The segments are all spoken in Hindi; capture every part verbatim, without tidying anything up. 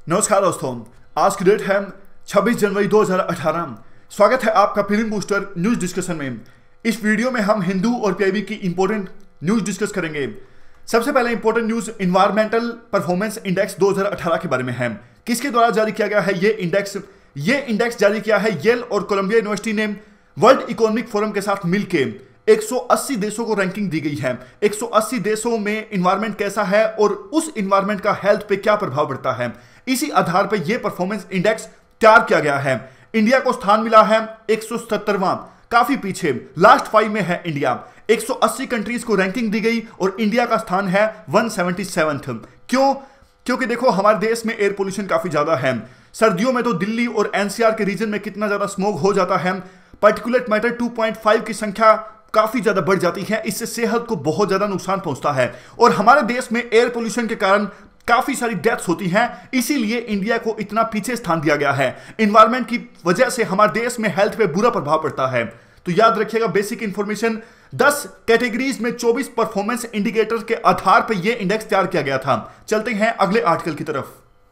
नमस्कार दोस्तों, आज की डेट है छब्बीस जनवरी दो हज़ार अठारह। स्वागत है आपका फिल्म बूस्टर न्यूज डिस्कशन में। इस वीडियो में हम हिंदू और पीआईबी की इंपॉर्टेंट न्यूज डिस्कस करेंगे। सबसे पहले important news environmental performance index दो हज़ार अठारह के बारे में है। किसके द्वारा जारी किया गया है ये इंडेक्स? ये इंडेक्स जारी किया है येल और कोलंबिया यूनिवर्सिटी ने वर्ल्ड इकोनॉमिक फोरम के साथ मिलकर एक सौ अस्सी देशों को रैंकिंग दी गई है। एक सौ अस्सी देशों में एनवायरनमेंट कैसा है और उस एनवायरनमेंट का हेल्थ पे क्या प्रभाव पड़ता है, इसी आधार पर यह परफॉर्मेंस इंडेक्स तैयार किया गया है। इंडिया को स्थान मिला है एक सौ सत्तरवां, काफी पीछे लास्ट फाइव में है इंडिया। एक सौ अस्सी कंट्रीज को रैंकिंग दी गई और इंडिया का स्थान है एक सौ सतहत्तर। क्यों? क्योंकि देखो हमारे देश में एयर पोल्यूशन काफी ज्यादा है। सर्दियों में तो दिल्ली और एनसीआर के रीजन में कितना ज्यादा स्मोक हो जाता है। Particulate matter two point five की संख्या काफी ज्यादा बढ़ जाती है। इससे सेहत को बहुत ज्यादा नुकसान पहुंचता है और हमारे देश में एयर पोल्यूशन के कारण काफी सारी डेथ्स होती हैं। इसीलिए इंडिया को इतना पीछे स्थान दिया गया है। एनवायरनमेंट की वजह से हमारे देश में हेल्थ पे बुरा प्रभाव पड़ता है। तो याद रखिएगा बेसिक इंफॉर्मेशन, दस कैटेगरीज में चौबीस परफॉर्मेंस इंडिकेटर के आधार पर यह इंडेक्स तैयार किया गया था। चलते हैं अगले आर्टिकल की तरफ।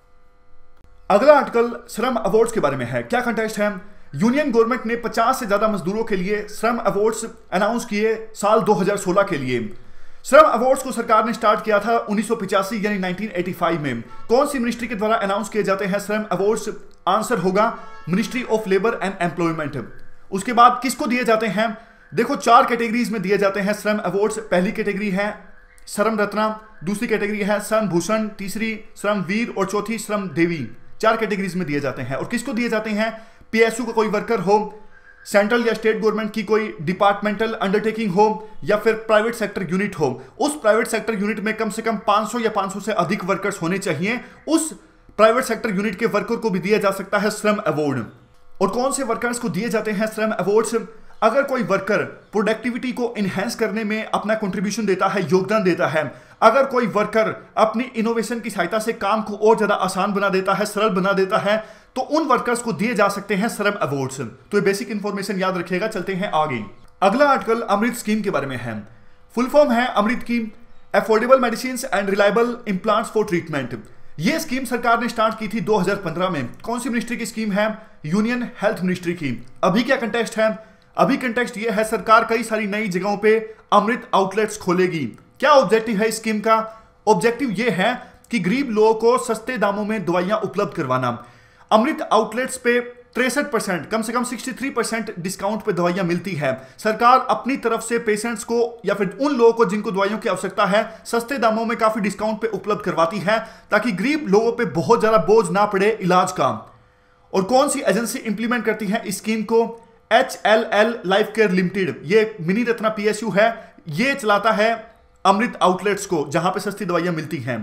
अगला आर्टिकल श्रम अवार्ड्स के बारे में है। क्या कंटेक्स्ट है? यूनियन गवर्नमेंट ने पचास से ज्यादा मजदूरों के लिए श्रम अवार्ड्स अनाउंस किए साल दो हज़ार सोलह के लिए। श्रम अवार्ड्स को सरकार ने स्टार्ट किया था उन्नीस सौ पचासी यानी उन्नीस सौ पचासी में। कौन सी मिनिस्ट्री के द्वारा अनाउंस किए जाते हैं श्रम अवार्ड्स? आंसर होगा ministry of labour and employment. उसके बाद किसको दिए जाते हैं? देखो चार कैटेगरीज में दिए जाते हैं श्रम अवार्ड्स। पहली कैटेगरी है श्रम रत्ना, दूसरी कैटेगरी है श्रम भूषण, तीसरी श्रम वीर और चौथी श्रम देवी। चार कैटेगरीज में दिए जाते हैं। और किसको दिए जाते हैं? पीएसयू का कोई वर्कर हो, सेंट्रल या स्टेट गवर्नमेंट की कोई डिपार्टमेंटल अंडरटेकिंग हो या फिर प्राइवेट सेक्टर यूनिट हो। उस प्राइवेट सेक्टर यूनिट में कम से कम पाँच सौ या पाँच सौ से अधिक वर्कर्स होने चाहिए। उस प्राइवेट सेक्टर यूनिट के वर्कर को भी दिया जा सकता है श्रम अवार्ड। और कौन से वर्कर्स को दिए जाते हैं श्रम अवार्ड्स? अगर कोई वर्कर प्रोडक्टिविटी को इनहेंस करने में अपना कंट्रीब्यूशन देता है, योगदान देता है, अगर कोई वर्कर अपनी इनोवेशन की सहायता से काम को और ज्यादा आसान बना देता है, सरल बना देता है, तो उन वर्कर्स को दिए जा सकते हैं श्रम अवार्ड्स। तो ये बेसिक इंफॉर्मेशन याद रखिएगा। चलते हैं आगे। अगला आर्टिकल अमृत स्कीम के बारे में है। फुल फॉर्म है अमृत की affordable medicine and reliable implants for treatment. यह स्कीम सरकार ने स्टार्ट की थी दो हज़ार पंद्रह में। कौन सी मिनिस्ट्री की स्कीम है? यूनियन हेल्थ मिनिस्ट्री की। अभी क्या कंटेक्स्ट है? अभी कंटेक्स्ट यह है सरकार कई सारी नई जगहों पे अमृत आउटलेट्स खोलेगी। क्या ऑब्जेक्टिव है इस स्कीम का? ऑब्जेक्टिव यह है कि गरीब लोगों को सस्ते दामों में दवाइयां उपलब्ध करवाना। अमृत आउटलेट्स पे तिरसठ परसेंट कम से कम तिरसठ परसेंट डिस्काउंट पे दवाइयां मिलती है। सरकार अपनी तरफ से पेशेंट्स को या फिर उन लोगों को जिनको दवाइयों की आवश्यकता है सस्ते दामों में काफी डिस्काउंट पे उपलब्ध करवाती है ताकि गरीब लोगों पे बहुत ज्यादा बोझ ना पड़े इलाज का। और कौन सी एजेंसी इंप्लीमेंट करती है इस स्कीम को? H L L life care limited. ये मिनी रत्ना पीएसयू है, ये चलाता है अमृत आउटलेट्स को जहां पे सस्ती दवाइयां मिलती हैं।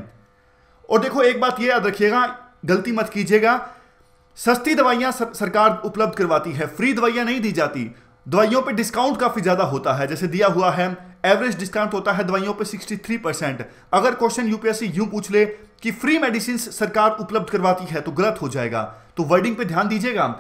और देखो एक बात ये याद रखिएगा, गलती मत कीजिएगा, सस्ती दवाइयां सर, सरकार उपलब्ध करवाती है, फ्री दवाइयां नहीं दी जाती। दवाइयों पे डिस्काउंट काफी ज्यादा होता है, जैसे दिया हुआ है एवरेज डिस्काउंट होता है दवाइयों पे तिरसठ परसेंट। अगर क्वेश्चन यूपीएससी यूं पूछ ले कि फ्री मेडिसिन सरकार उपलब्ध करवाती है तो गलत हो जाएगा, तो वर्डिंग पे ध्यान दीजिएगा।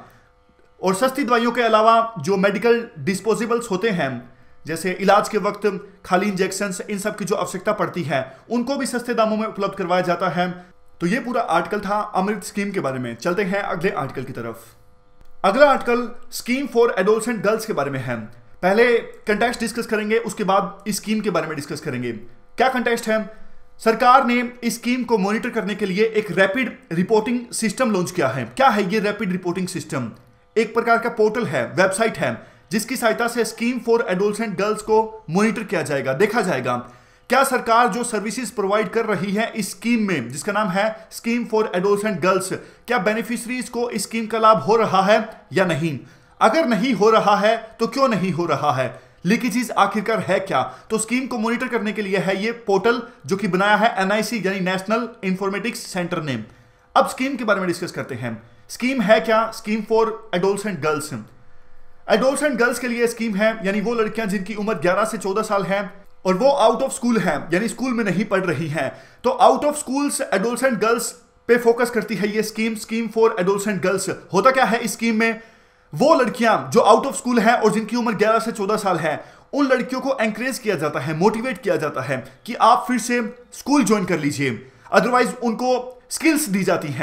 और सस्ती दवाइयों के अलावा जो मेडिकल डिस्पोजेबल्स होते हैं, जैसे इलाज के वक्त खाली इंजेक्शन, इन सब की जो आवश्यकता पड़ती है, उनको भी सस्ते दामों में उपलब्ध करवाया जाता है। तो ये पूरा आर्टिकल था अमृत स्कीम के बारे में। चलते हैं अगले आर्टिकल की तरफ। अगला article scheme for adolescent girls के बारे में है। पहले कंटेक्स्ट डिस्कस करेंगे, उसके बाद इस स्कीम के बारे में डिस्कस करेंगे। क्या कंटेक्स्ट है? सरकार ने इस स्कीम को मॉनिटर करने के लिए एक रैपिड रिपोर्टिंग सिस्टम लॉन्च किया है। क्या है ये रैपिड रिपोर्टिंग सिस्टम? एक प्रकार का पोर्टल है, वेबसाइट है, जिसकी सहायता से स्कीम फॉर एडोलसेंट गर्ल्स को मॉनिटर किया जाएगा, देखा जाएगा क्या सरकार जो सर्विसेज प्रोवाइड कर रही है इस स्कीम में, जिसका नाम है स्कीम फॉर एडोलसेंट गर्ल्स, क्या बेनिफिशरीज को इस स्कीम का लाभ हो रहा है या नहीं। अगर नहीं हो रहा है तो क्यों नहीं हो रहा है, लीकेजेस आखिरकार है क्या। तो स्कीम को मॉनिटर करने के लिए है ये पोर्टल जो कि बनाया है एनआईसी यानी नेशनल इंफॉर्मेटिक्स सेंटर ने। अब स्कीम के बारे में डिस्कस करते हैं। स्कीम है क्या? Scheme for adolescent girls. Adolescent girls के लिए स्कीम है यानी वो लड़कियां जिनकी उम्र ग्यारह से चौदह साल है और वो आउट ऑफ स्कूल है यानी स्कूल में नहीं पढ़ रही हैं। तो out of schools adolescent girls पे फोकस करती है ये scheme, scheme for adolescent girls. होता क्या है इस स्कीम में? वो लड़कियां जो आउट ऑफ स्कूल है और जिनकी उम्र ग्यारह से चौदह साल है, उन लड़कियों को एंकरेज किया जाता है, मोटिवेट किया जाता है कि आप फिर से स्कूल ज्वाइन कर लीजिए। अदरवाइज उनको स्किल्स दी जाती हैं।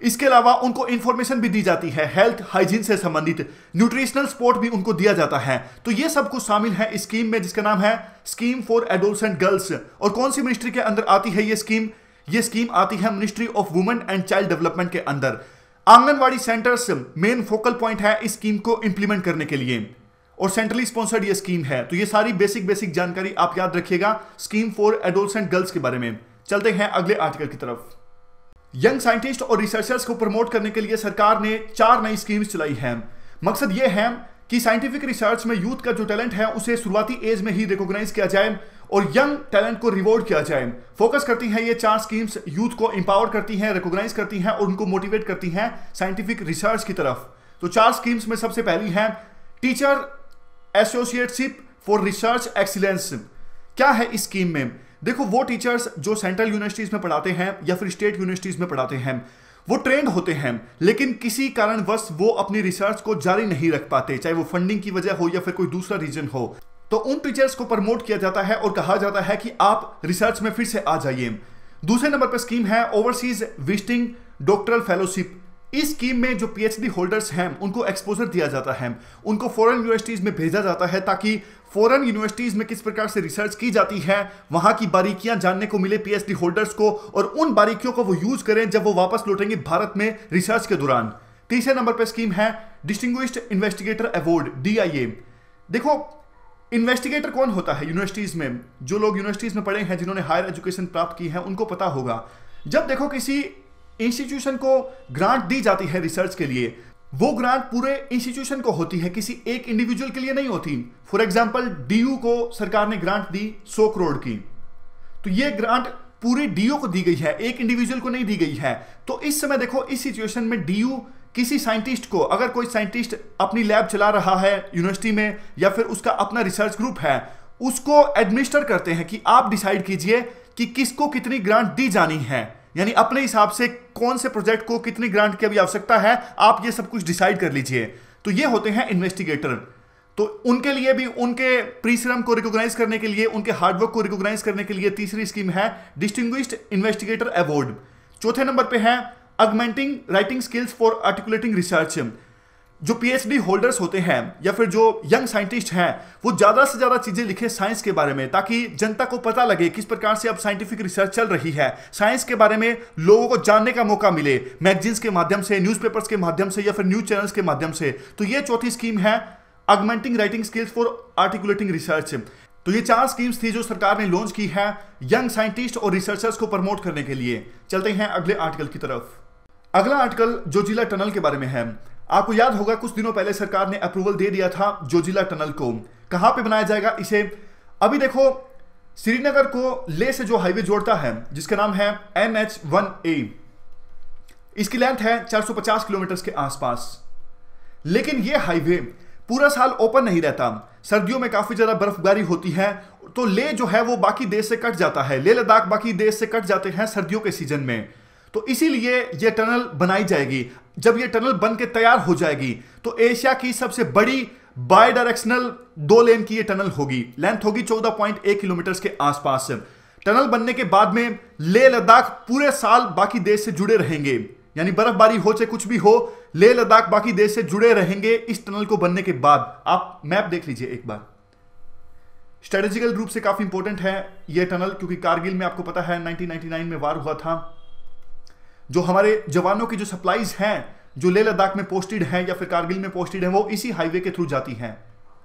इसके अलावा उनको इंफॉर्मेशन भी दी जाती है हेल्थ हाइजीन से संबंधित, न्यूट्रिशनल सपोर्ट भी उनको दिया जाता है। तो ये सब कुछ शामिल है इस स्कीम में जिसका नाम है स्कीम फॉर एडोलसेंट गर्ल्स। और कौन सी मिनिस्ट्री के अंदर आती है ये स्कीम? ये स्कीम आती है ministry of women and child development के अंदर। Anganwadi centres main focal point है इस स्कीम को इंप्लीमेंट करने के लिए और सेंट्रली स्पॉन्सर्ड ये स्कीम है। तो ये सारी बेसिक बेसिक जानकारी आप याद रखिएगा स्कीम फॉर एडोलसेंट गर्ल्स के बारे में। चलते हैं अगले आर्टिकल की तरफ। यंग साइंटिस्ट और रिसर्चर्स को प्रमोट करने के लिए सरकार ने चार नई स्कीम्स चलाई हैं। मकसद यह है कि साइंटिफिक रिसर्च में यूथ का जो टैलेंट है उसे शुरुआती एज में ही रिकॉग्नाइज किया जाए और यंग टैलेंट को रिवॉर्ड किया जाए। फोकस करती हैं ये चार स्कीम्स, यूथ को इंपावर करती हैं, रिकॉग्नाइज करती हैं और उनको मोटिवेट करती हैं साइंटिफिक रिसर्च की तरफ। तो चार स्कीम्स में सबसे पहली है teacher associateship for research excellence. क्या है इस स्कीम में? देखो, वो टीचर्स जो सेंट्रल यूनिवर्सिटीज में पढ़ाते हैं या फिर स्टेट यूनिवर्सिटीज में पढ़ाते हैं वो ट्रेंड होते हैं, लेकिन किसी कारणवश वो अपनी रिसर्च को जारी नहीं रख पाते, चाहे वो फंडिंग की वजह हो या फिर कोई दूसरा रीजन हो। तो उन टीचर्स को प्रमोट किया जाता है और कहा जाता है कि आप रिसर्च में फिर से आ जाइए। दूसरे नंबर पर स्कीम है ओवरसीज विजिटिंग डॉक्टरल फेलोशिप। इस स्कीम में जो पीएचडी होल्डर्स हैं उनको एक्सपोजर दिया जाता है, उनको फॉरेन यूनिवर्सिटीज में भेजा जाता है ताकि फॉरेन यूनिवर्सिटीज में किस प्रकार से रिसर्च की जाती है वहां की बारीकियां जानने को मिले पीएचडी होल्डर्स को और उन बारीकियों को वो यूज करें जब वो वापस लौटेंगे भारत में रिसर्च के दौरान। तीसरे नंबर पर स्कीम है distinguished investigator award D I A. देखो, इन्वेस्टिगेटर कौन होता है यूनिवर्सिटीज में? जो लोग यूनिवर्सिटीज में पढ़े हैं, जिन्होंने हायर एजुकेशन प्राप्त की है, उनको पता होगा जब देखो किसी इंस्टीट्यूशन को ग्रांट दी जाती है रिसर्च के लिए, वो ग्रांट पूरे इंस्टीट्यूशन को होती है, किसी एक इंडिविजुअल के लिए नहीं होती। फॉर एग्जांपल डीयू को सरकार ने ग्रांट दी सौ करोड़ की, तो ये ग्रांट पूरी डीयू को दी गई है, एक इंडिविजुअल को नहीं दी गई है। तो इस समय देखो इस सिचुएशन में डीयू किसी साइंटिस्ट को, अगर कोई साइंटिस्ट अपनी लैब चला रहा है यूनिवर्सिटी में या फिर उसका अपना रिसर्च ग्रुप है, उसको एडमिनिस्टर करते हैं कि आप डिसाइड कीजिए कि किसको कितनी ग्रांट दी जानी है, यानी अपने हिसाब से कौन से प्रोजेक्ट को कितनी ग्रांट की अभी आवश्यकता है, आप ये सब कुछ डिसाइड कर लीजिए। तो ये होते हैं इन्वेस्टिगेटर। तो उनके लिए भी उनके परिश्रम को रिकॉग्नाइज करने के लिए, उनके हार्डवर्क को रिकॉग्नाइज करने के लिए तीसरी स्कीम है डिस्टिंग्विश्ड इन्वेस्टिगेटर अवार्ड। चौथे नंबर पे है augmenting writing skills for articulating research. जो पीएचडी होल्डर्स होते हैं या फिर जो यंग साइंटिस्ट हैं वो ज्यादा से ज्यादा चीजें लिखे साइंस के बारे में, ताकि जनता को पता लगे किस प्रकार से अब साइंटिफिक रिसर्च चल रही है, साइंस के बारे में लोगों को जानने का मौका मिले मैगजीन्स के माध्यम से, न्यूज़पेपर्स के माध्यम से या फिर न्यूज चैनल्स के माध्यम से। तो ये चौथी स्कीम है augmenting writing skills for articulating research. तो ये चार स्कीम्स थी जो सरकार ने लॉन्च की है यंग साइंटिस्ट और रिसर्चर्स को प्रमोट करने के लिए। चलते हैं अगले आर्टिकल की तरफ। अगला आर्टिकल जोजिला टनल के बारे में है। आपको याद होगा कुछ दिनों पहले सरकार ने अप्रूवल दे दिया था जोजिला टनल को। कहां पे बनाया जाएगा इसे? अभी देखो, श्रीनगर को लेह से जो हाईवे जोड़ता है जिसका नाम है एन एच वन ए, इसकी लेंथ है चार सौ पचास किलोमीटर के आसपास। लेकिन यह हाईवे पूरा साल ओपन नहीं रहता, सर्दियों में काफी ज्यादा बर्फबारी होती है, तो लेह जो है वो बाकी देश से कट जाता है, लेह लद्दाख बाकी देश से कट जाते हैं सर्दियों के सीजन में। तो इसीलिए यह टनल बनाई जाएगी। जब यह टनल बन के तैयार हो जाएगी तो एशिया की सबसे बड़ी बाई डायरेक्शनल दो लेन की यह टनल होगी। लेंथ होगी चौदह पॉइंट एक किलोमीटर के आसपास। टनल बनने के बाद में लेह लद्दाख पूरे साल बाकी देश से जुड़े रहेंगे, यानी बर्फबारी हो चाहे कुछ भी हो, लेह लद्दाख बाकी देश से जुड़े रहेंगे इस टनल को बनने के बाद। आप मैप देख लीजिए एक बार, स्ट्रेटेजिकल रूप से काफी इंपॉर्टेंट है यह टनल, क्योंकि कारगिल में आपको पता है नाइनटीन नाइंटी नाइन में वार हुआ था। जो हमारे जवानों की जो सप्लाईज हैं जो लेह लद्दाख में पोस्टेड हैं या फिर कारगिल में पोस्टेड हैं, वो इसी हाईवे के थ्रू जाती हैं।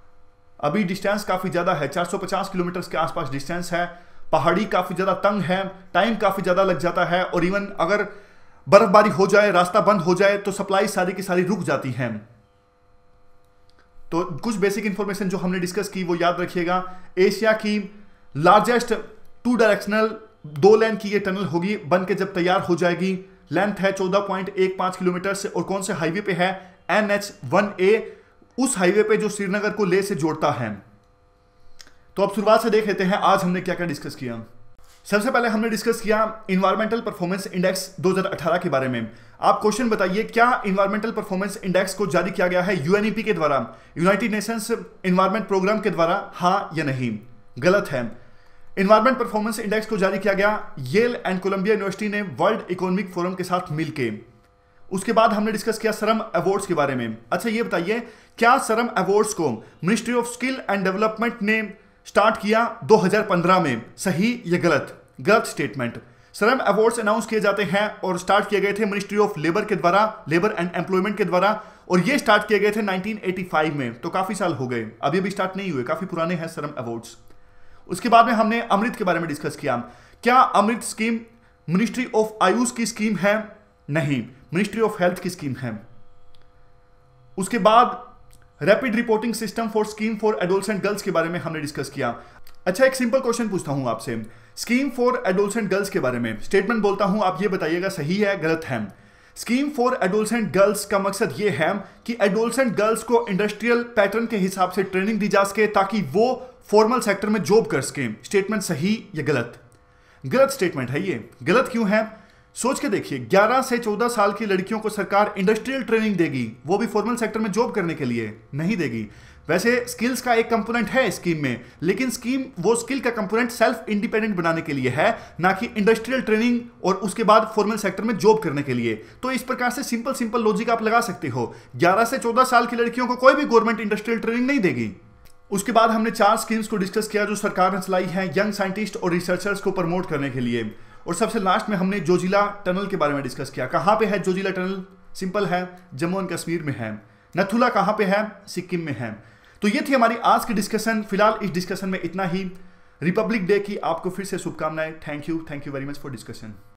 अभी डिस्टेंस काफी ज्यादा है, चार सौ पचास किलोमीटर के आसपास डिस्टेंस है, पहाड़ी काफी ज्यादा तंग है, टाइम काफी ज्यादा लग जाता है, और इवन अगर बर्फबारी हो जाए, रास्ता बंद हो जाए तो सप्लाई सारी की सारी रुक जाती हैं। तो कुछ बेसिक इंफॉर्मेशन जो हमने डिस्कस की वो याद रखिएगा। एशिया की लार्जेस्ट टू डायरेक्शनल दो लेन की ये टनल होगी, बन के जब तैयार हो जाएगी। लेंथ है चौदह पॉइंट एक पाँच किलोमीटर से, और कौन से हाईवे पे है? एन एच वन ए, उस हाईवे पे जो श्रीनगर को लेह से जोड़ता है। तो अब शुरुआत से देख लेते हैं आज हमने क्या क्या डिस्कस किया। सबसे पहले हमने डिस्कस किया इन्वायरमेंटल परफॉर्मेंस इंडेक्स दो हज़ार अठारह के बारे में। आप क्वेश्चन बताइए, क्या इन्वायरमेंटल परफॉर्मेंस इंडेक्स को जारी किया गया है यूएनईपी के द्वारा, यूनाइटेड नेशंस इन्वायरमेंट प्रोग्राम के द्वारा? हाँ या नहीं? गलत है। इन्वायरमेंट परफॉर्मेंस इंडेक्स को जारी किया गया येल एंड कोलंबिया यूनिवर्सिटी ने वर्ल्ड इकोनॉमिक फोरम के साथ मिलकर। उसके बाद हमने डिस्कस किया श्रम अवार्ड्स के बारे में। अच्छा ये बताइए, क्या श्रम अवार्ड्स को ministry of skill and development ने स्टार्ट किया दो हज़ार पंद्रह में? सही या गलत? गलत स्टेटमेंट। श्रम अवार्ड्स अनाउंस किए जाते हैं और स्टार्ट किए गए थे मिनिस्ट्री ऑफ लेबर के द्वारा, लेबर एंड एम्प्लॉयमेंट के द्वारा, और ये स्टार्ट किए गए थे नाइनटीन एटी फाइव में। तो काफी साल हो गए, अभी अभी स्टार्ट नहीं हुए, काफी पुराने हैं श्रम अवार्ड्स। उसके बाद में हमने अमृत के बारे में डिस्कस किया। क्या Amrit scheme ministry of AYUSH की स्कीम है? नहीं, मिनिस्ट्री ऑफ हेल्थ की स्कीम है। उसके बाद rapid reporting system for scheme for adolescent girls के बारे में हमने डिस्कस किया। अच्छा एक सिंपल क्वेश्चन पूछता हूं आपसे, स्कीम फॉर एडोलसेंट गर्ल्स के बारे में स्टेटमेंट बोलता हूं, आप ये बताइएगा सही है गलत है। स्कीम फॉर एडोलसेंट गर्ल्स का मकसद ये है कि एडोलसेंट गर्ल्स को इंडस्ट्रियल पैटर्न के हिसाब से ट्रेनिंग दी जा सके ताकि वो फॉर्मल सेक्टर में जॉब कर सके। स्टेटमेंट सही या गलत? गलत स्टेटमेंट है ये। गलत क्यों है? सोच के देखिए, ग्यारह से चौदह साल की लड़कियों को सरकार इंडस्ट्रियल ट्रेनिंग देगी, वो भी फॉर्मल सेक्टर में जॉब करने के लिए? नहीं देगी। वैसे स्किल्स का एक कंपोनेंट है स्कीम में, लेकिन स्कीम वो स्किल का कंपोनेंट सेल्फ इंडिपेंडेंट बनाने के लिए है, ना कि इंडस्ट्रियल ट्रेनिंग और उसके बाद फॉर्मल सेक्टर में जॉब करने के लिए। तो इस प्रकार से सिंपल सिंपल लॉजिक आप लगा सकते हो, ग्यारह से चौदह साल की लड़कियों को कोई भी गवर्नमेंट इंडस्ट्रियल ट्रेनिंग नहीं देगी। उसके बाद हमने चार स्कीम्स को डिस्कस किया जो सरकार ने चलाई है यंग साइंटिस्ट और रिसर्चर्स को प्रमोट करने के लिए। और सबसे लास्ट में हमने जोजिला टनल के बारे में डिस्कस किया। कहां पे है जोजिला टनल? सिंपल है, जम्मू एंड कश्मीर में है। नथुला कहां पे है? सिक्किम में है। तो ये थी हमारी आज की डिस्कशन। फिलहाल इस डिस्कशन में इतना ही। रिपब्लिक डे की आपको फिर से शुभकामनाएं। Thank you thank you very much for discussion.